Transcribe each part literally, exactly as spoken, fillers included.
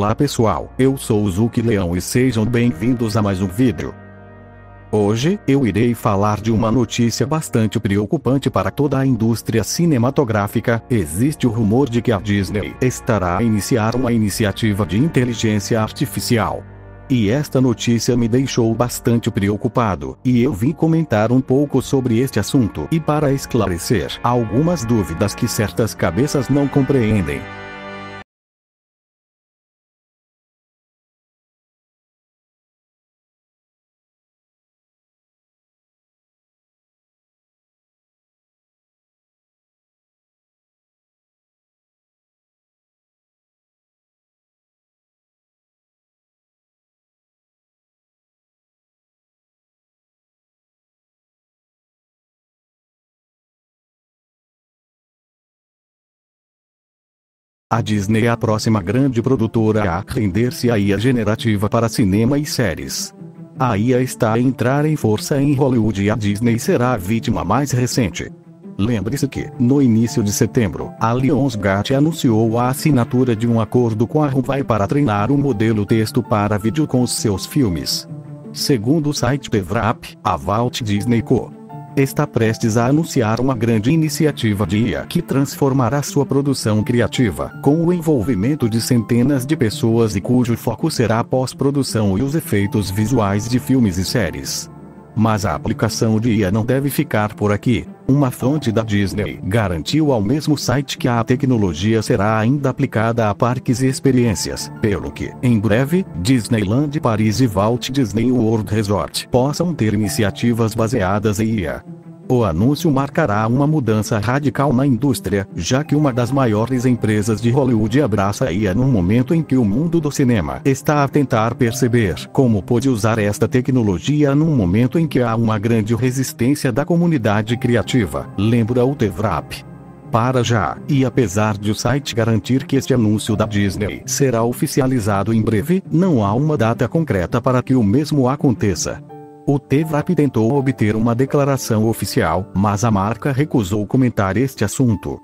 Olá pessoal, eu sou o Zuki Leão e sejam bem-vindos a mais um vídeo. Hoje, eu irei falar de uma notícia bastante preocupante para toda a indústria cinematográfica. Existe o rumor de que a Disney estará a iniciar uma iniciativa de inteligência artificial. E esta notícia me deixou bastante preocupado, e eu vim comentar um pouco sobre este assunto e para esclarecer algumas dúvidas que certas cabeças não compreendem. A Disney é a próxima grande produtora a render-se à I A generativa para cinema e séries. A I A está a entrar em força em Hollywood e a Disney será a vítima mais recente. Lembre-se que, no início de setembro, a Lionsgate anunciou a assinatura de um acordo com a Huawei para treinar um modelo texto para vídeo com os seus filmes. Segundo o site T V R A P, a Walt Disney Co. está prestes a anunciar uma grande iniciativa de I A que transformará sua produção criativa, com o envolvimento de centenas de pessoas e cujo foco será a pós-produção e os efeitos visuais de filmes e séries. Mas a aplicação de I A não deve ficar por aqui. Uma fonte da Disney garantiu ao mesmo site que a tecnologia será ainda aplicada a parques e experiências, pelo que, em breve, Disneyland Paris e Walt Disney World Resort possam ter iniciativas baseadas em I A. O anúncio marcará uma mudança radical na indústria, já que uma das maiores empresas de Hollywood abraça a I A num momento em que o mundo do cinema está a tentar perceber como pode usar esta tecnologia num momento em que há uma grande resistência da comunidade criativa, lembra o T V R A P. Para já, e apesar de o site garantir que este anúncio da Disney será oficializado em breve, não há uma data concreta para que o mesmo aconteça. O T V R A P tentou obter uma declaração oficial, mas a marca recusou comentar este assunto.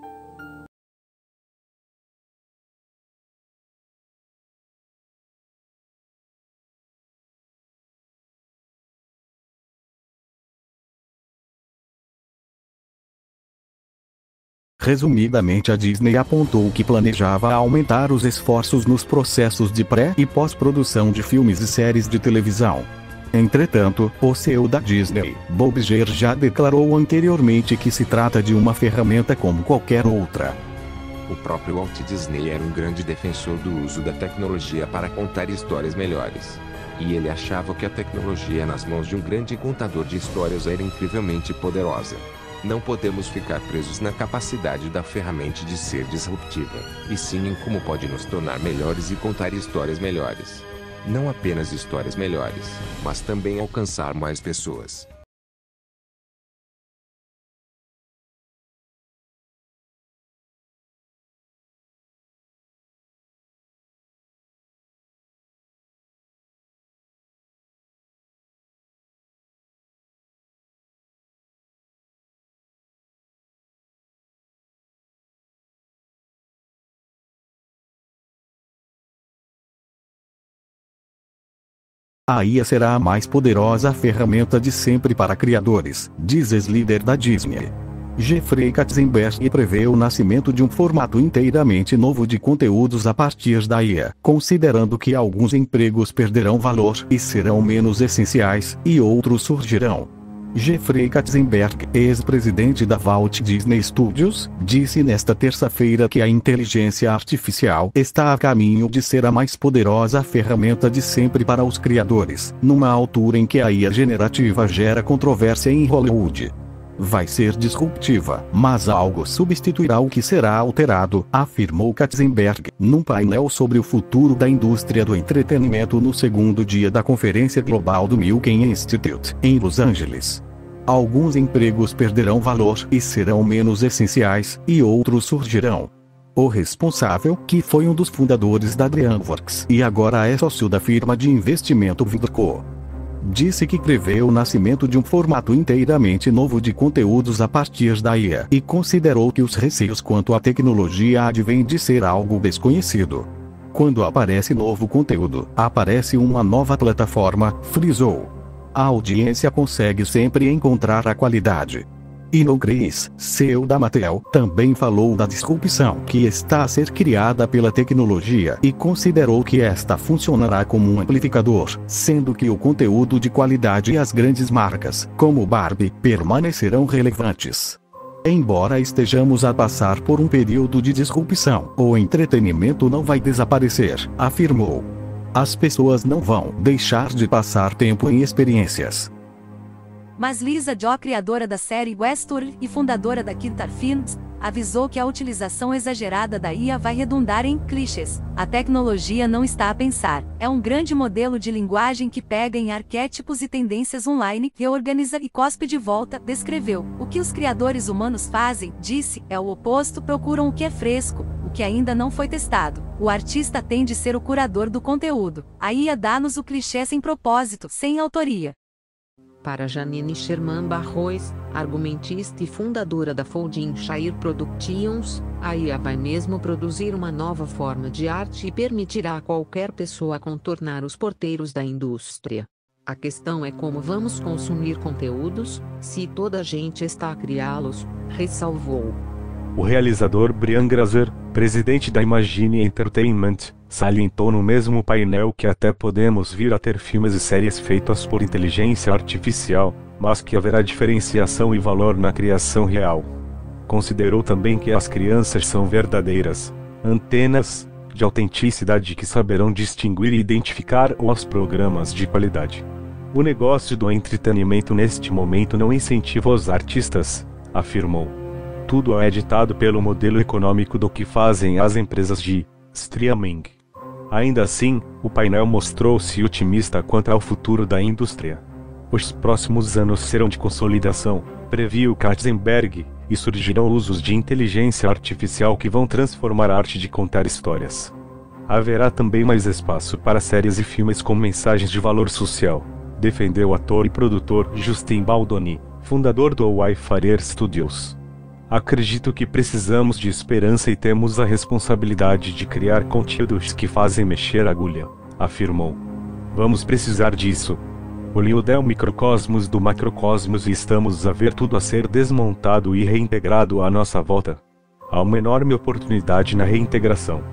Resumidamente, a Disney apontou que planejava aumentar os esforços nos processos de pré- e pós-produção de filmes e séries de televisão. Entretanto, o C E O da Disney, Bob Iger, já declarou anteriormente que se trata de uma ferramenta como qualquer outra. O próprio Walt Disney era um grande defensor do uso da tecnologia para contar histórias melhores. E ele achava que a tecnologia nas mãos de um grande contador de histórias era incrivelmente poderosa. Não podemos ficar presos na capacidade da ferramenta de ser disruptiva, e sim em como pode nos tornar melhores e contar histórias melhores. Não apenas histórias melhores, mas também alcançar mais pessoas. A I A será a mais poderosa ferramenta de sempre para criadores, diz ex-líder da Disney. Jeffrey Katzenberg prevê o nascimento de um formato inteiramente novo de conteúdos a partir da I A, considerando que alguns empregos perderão valor e serão menos essenciais, e outros surgirão. Jeffrey Katzenberg, ex-presidente da Walt Disney Studios, disse nesta terça-feira que a inteligência artificial está a caminho de ser a mais poderosa ferramenta de sempre para os criadores, numa altura em que a I A generativa gera controvérsia em Hollywood. Vai ser disruptiva, mas algo substituirá o que será alterado, afirmou Katzenberg, num painel sobre o futuro da indústria do entretenimento no segundo dia da Conferência Global do Milken Institute, em Los Angeles. Alguns empregos perderão valor e serão menos essenciais, e outros surgirão. O responsável, que foi um dos fundadores da DreamWorks e agora é sócio da firma de investimento Vidco, disse que prevê o nascimento de um formato inteiramente novo de conteúdos a partir da I A e considerou que os receios quanto à tecnologia advêm de ser algo desconhecido. Quando aparece novo conteúdo, aparece uma nova plataforma, frisou. A audiência consegue sempre encontrar a qualidade. E no Chris, C E O da Mattel, também falou da disrupção que está a ser criada pela tecnologia e considerou que esta funcionará como um amplificador, sendo que o conteúdo de qualidade e as grandes marcas, como Barbie, permanecerão relevantes. Embora estejamos a passar por um período de disrupção, o entretenimento não vai desaparecer, afirmou. As pessoas não vão deixar de passar tempo em experiências. Mas Lisa Jo, criadora da série Westworld e fundadora da Quinta Films, avisou que a utilização exagerada da I A vai redundar em clichês. A tecnologia não está a pensar. É um grande modelo de linguagem que pega em arquétipos e tendências online, reorganiza e cospe de volta, descreveu. O que os criadores humanos fazem, disse, é o oposto, procuram o que é fresco, o que ainda não foi testado. O artista tem de ser o curador do conteúdo. A I A dá-nos o clichê sem propósito, sem autoria. Para Janine Sherman Barrois, argumentista e fundadora da Folding Shire Productions, a I A vai mesmo produzir uma nova forma de arte e permitirá a qualquer pessoa contornar os porteiros da indústria. A questão é como vamos consumir conteúdos, se toda a gente está a criá-los, ressalvou. O realizador Brian Grazer, presidente da Imagine Entertainment, salientou no mesmo painel que até podemos vir a ter filmes e séries feitos por inteligência artificial, mas que haverá diferenciação e valor na criação real. Considerou também que as crianças são verdadeiras antenas de autenticidade que saberão distinguir e identificar os programas de qualidade. O negócio do entretenimento neste momento não incentiva os artistas, afirmou. Tudo é ditado pelo modelo econômico do que fazem as empresas de streaming. Ainda assim, o painel mostrou-se otimista quanto ao futuro da indústria. Os próximos anos serão de consolidação, previu Katzenberg, e surgirão usos de inteligência artificial que vão transformar a arte de contar histórias. Haverá também mais espaço para séries e filmes com mensagens de valor social, defendeu o ator e produtor Justin Baldoni, fundador do Wayfarer Studios. Acredito que precisamos de esperança e temos a responsabilidade de criar conteúdos que fazem mexer a agulha, afirmou. Vamos precisar disso. Hollywood é o microcosmos do macrocosmos e estamos a ver tudo a ser desmontado e reintegrado à nossa volta. Há uma enorme oportunidade na reintegração.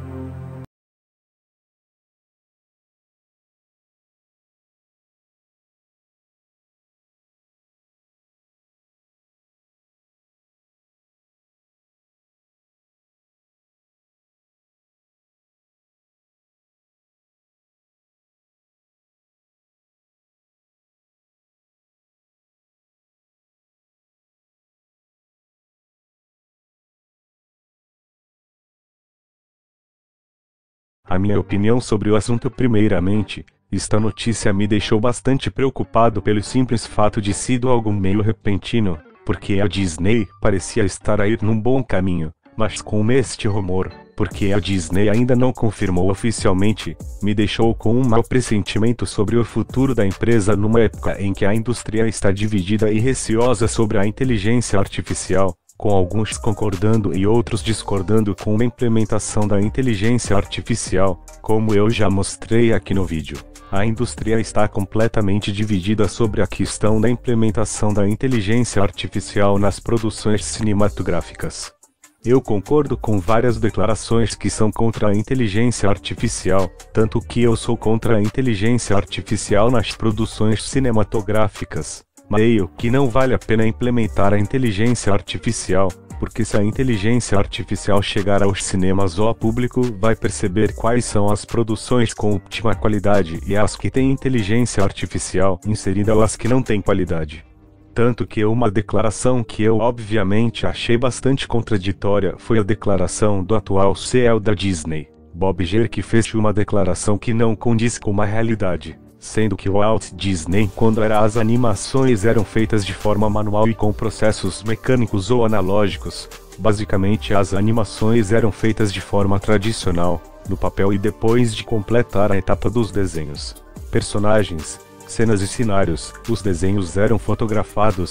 A minha opinião sobre o assunto primeiramente, esta notícia me deixou bastante preocupado pelo simples fato de sido algo meio repentino, porque a Disney parecia estar a ir num bom caminho, mas com este rumor, porque a Disney ainda não confirmou oficialmente, me deixou com um mau pressentimento sobre o futuro da empresa numa época em que a indústria está dividida e receosa sobre a inteligência artificial, com alguns concordando e outros discordando com a implementação da inteligência artificial, como eu já mostrei aqui no vídeo. A indústria está completamente dividida sobre a questão da implementação da inteligência artificial nas produções cinematográficas. Eu concordo com várias declarações que são contra a inteligência artificial, tanto que eu sou contra a inteligência artificial nas produções cinematográficas. Meio que não vale a pena implementar a inteligência artificial, porque se a inteligência artificial chegar aos cinemas ou ao público vai perceber quais são as produções com ótima qualidade e as que têm inteligência artificial inserida e as que não têm qualidade. Tanto que uma declaração que eu obviamente achei bastante contraditória foi a declaração do atual C E O da Disney, Bob Iger, que fez uma declaração que não condiz com a realidade. Sendo que o Walt Disney, quando era as animações eram feitas de forma manual e com processos mecânicos ou analógicos, basicamente as animações eram feitas de forma tradicional, no papel e depois de completar a etapa dos desenhos, personagens, cenas e cenários, os desenhos eram fotografados,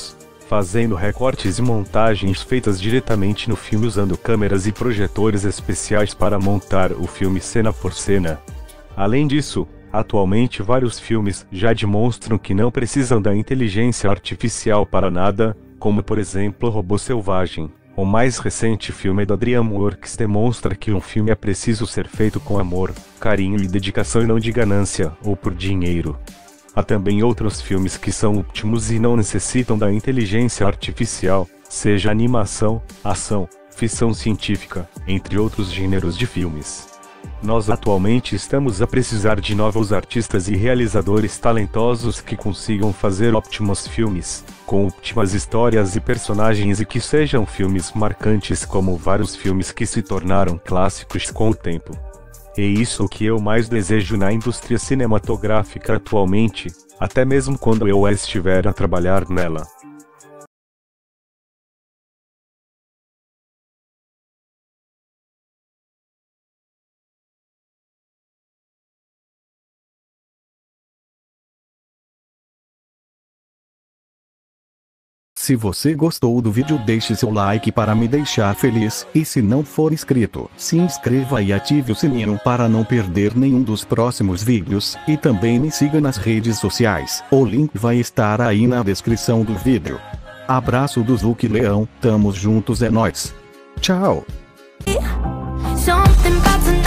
fazendo recortes e montagens feitas diretamente no filme usando câmeras e projetores especiais para montar o filme cena por cena. Além disso, atualmente vários filmes já demonstram que não precisam da inteligência artificial para nada, como por exemplo Robô Selvagem. O mais recente filme da DreamWorks demonstra que um filme é preciso ser feito com amor, carinho e dedicação e não de ganância ou por dinheiro. Há também outros filmes que são ótimos e não necessitam da inteligência artificial, seja animação, ação, ficção científica, entre outros gêneros de filmes. Nós atualmente estamos a precisar de novos artistas e realizadores talentosos que consigam fazer ótimos filmes, com ótimas histórias e personagens e que sejam filmes marcantes como vários filmes que se tornaram clássicos com o tempo. É isso que eu mais desejo na indústria cinematográfica atualmente, até mesmo quando eu estiver a trabalhar nela. Se você gostou do vídeo, deixe seu like para me deixar feliz, e se não for inscrito, se inscreva e ative o sininho para não perder nenhum dos próximos vídeos, e também me siga nas redes sociais, o link vai estar aí na descrição do vídeo. Abraço do Zuki Leão, tamo juntos, é nóis. Tchau! Something about tonight.